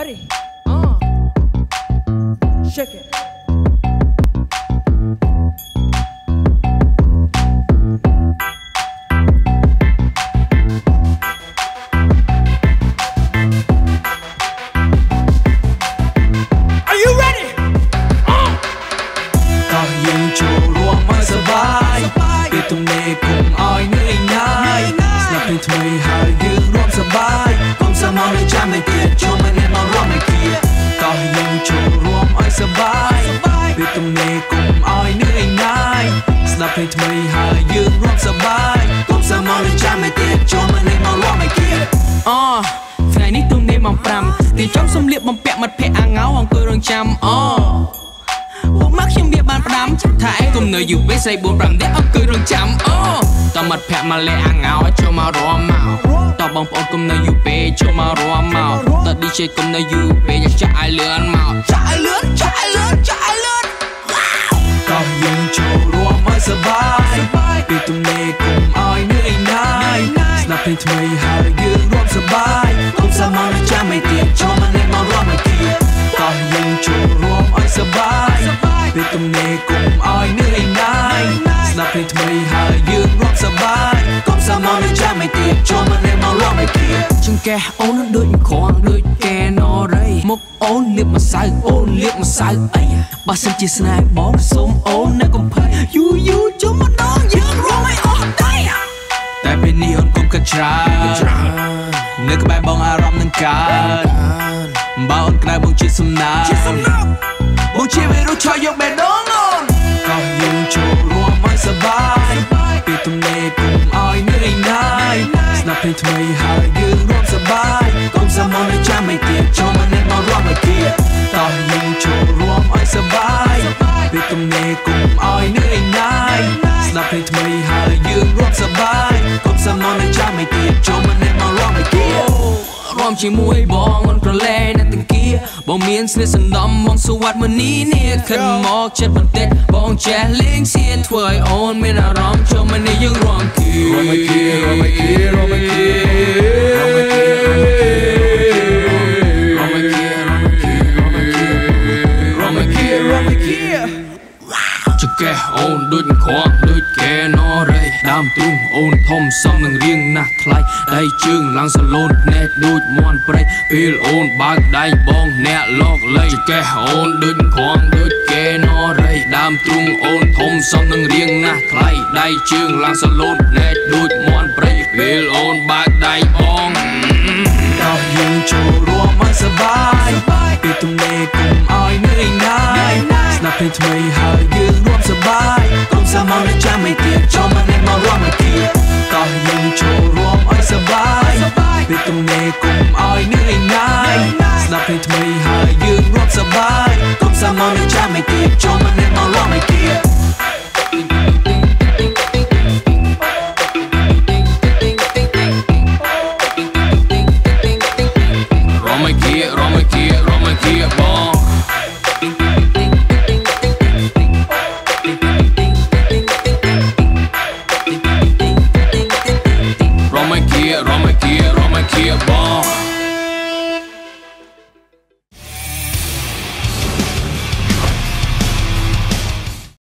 ready? Shake it. Are you ready? ก็ยังโชว์รวมไม่สบายเปลี่ยนตรงนี้คงอ้อยเหนื่อยง่ายสนับให้ทำไมหายืนรวมสบายผมสมองเลยจำไม่ติดโชว์มันเล่นมารวมไม่เกียดก็ยังโชว์รวมอ้อยสบายเปลี่ยนตรงนี้คงอ้อยเหนื่อยง่ายสนับให้ทำไมหายืนรวมสบายผมสมองเลยจำไม่ติดโชว์มันเล่นมารวมไม่เกียดថ្ងៃនេះទុំនេះមក5ទីចំសំលៀកបំពាក់មាត់ភ័ក្រអាងៅអង្គុយរងចាំពួកមកខ្ញុំវាបានផ្ដាំថាឯងគុំនៅយូរពេកស្អី4 5នាក់អង្គុយរងចាំតមាត់ភ័ក្រមកលេអាងៅឲ្យចូលមករមមកតបងប្អូនគុំនៅយូរពេកចូលមករមមកត DJ គុំនៅយូរពេកចាក់ឲ្យលឿនមកចាក់ឲ្យលឿនចាក់ឲ្យលឿនចាក់ឲ្យលឿនក៏យើងចូលរួមឲ្យសប្បាយពីទំនេរគុំឲ្យនឿយណាយស្ដាប់เพลงថ្មីហើយយើងរួមសប្បាយគុំសាមញ្ញចាំមិនទៀតចូលមកលេងមករួមមកទៀតក៏យើងចូលរួមឲ្យសប្បាយពីទំនេរគុំឲ្យនឿយណាយស្ដាប់เพลងថ្មីហើយយើងរួមសប្បាយគុំសាមញ្ញចាំមិនទៀតចូលមកលេងមករួមមកទៀតចង្កេះអូនដូចខងដូចកែនរៃមុខអូនលៀបម្សៅអូនលៀបម្សៅអីបើសិនជាស្នេហ៍បងសូមអូននៅកំភៃយូយូជុំម្ដងយើងរួមឲ្យអស់ដៃតែពេលនេះអូនគុំកាត់ច្រើននៅក្បែរបងអារម្មណ៍នឹងកើតបើអូនក្តៅបងជាសំណាបងជាវិរុទ្ធឆយកបេះដូងអូនក៏យើងចូលរួមឲ្យសប្បាយពីទំនេរគុំឲ្យនឿយណាយស្ដាប់เพลงថ្មីហើយយើងរួមសប្បាយកុំសមនចាំមិនទៀតចូលមកនេះមករួមមកទៀតតោះយើងចូលរួមឲ្យសប្បាយពីទំនេរគុំឲ្យនឿយណាយស្ដាប់เพลงថ្មីហើយយើងរួមសប្បាយកុំសមនចាំមិនទៀតចូលមកនេះមករួមមកទៀតរួមជាមួយបងអូនប្រឡែងអ្នកទាំងគៀបងមានស្នេហ៍សន្តំបងសុវត្ថិមនីនេះខិនមកចិត្តបន្តិចបងចេះលេងសៀនធ្វើឲ្យអូនមានអារម្មណ៍ចូលមកនេះយើងរួមគៀរួមមកគៀរួមមកគៀរួមមកគៀរួមមកគៀរួមមកគៀរួមមកគៀរួមមកគៀចង្កេះអូនដូចខកដូចកែនរៃដើមទ្រូងអូនធំសំនឹងរៀងណាស់ថ្លៃដៃជើងឡើងសលូនភ្នែកដូចមន់ព្រៃពេលអូនបើកដៃបងអ្នកលោកលៃចង្កេះអូនដូចខកដូចកែនរៃដើមទ្រូងអូនធំសំនឹងរៀងណាស់ថ្លៃដៃជើងឡើងសលូនភ្នែកដូចមន់ព្រៃពេលអូនបើកដៃបងក៏យើងចូលរួមឲ្យសប្បាយពីទំនេរគុំឲ្យនឿយណាយស្ដាប់เพลงថ្មីហើយយើងរួមសប្បាយកុំសមនចាំមិនទៀតចូលមកនេះមករួមមកទៀតក៏យើងចូលរួមឲ្យសប្បាយពីទំនេរគុំឲ្យនឿយណាយស្ដាប់เพลงថ្មីហើយយើងរួមសប្បាយកុំសមនចាំមិនទៀតចូលមកនេះមករួមមក